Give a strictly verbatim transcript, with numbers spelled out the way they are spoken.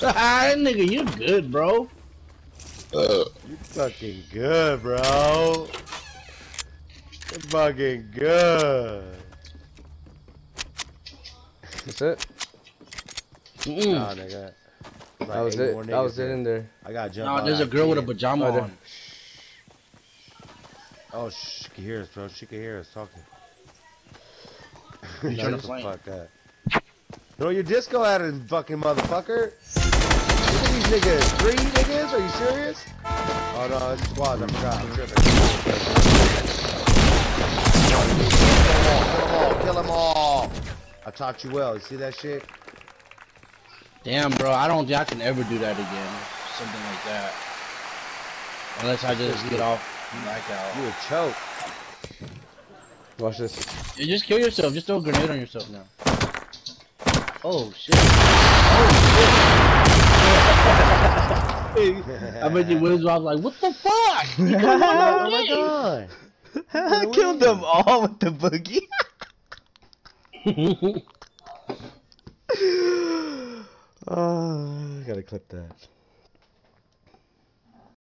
Nigga, you good, bro. You fucking good, bro. You fucking good. That's it? Mm-mm. Nah, nigga. Like that was it. That was it in there. I got jump. No, there's a girl with a pajama oh, on. Oh, she can hear us, bro. She can hear us talking. You trying to Shut the flame. fuck up. Throw your disco at it, fucking motherfucker. Look at these niggas. Three niggas? Are you serious? Oh no, it's squads. I forgot. I'm tripping. Kill them all. Kill them all. I taught you well. You see that shit? Damn, bro. I don't think I can ever do that again. Something like that. Unless I just get off like out. You a choke. Watch this. You just kill yourself. Just throw a grenade on yourself now. Oh shit. Oh shit. I bet you Wiz was like, what the fuck? Oh my god. I killed them all with the boogie. Oh, I gotta clip that.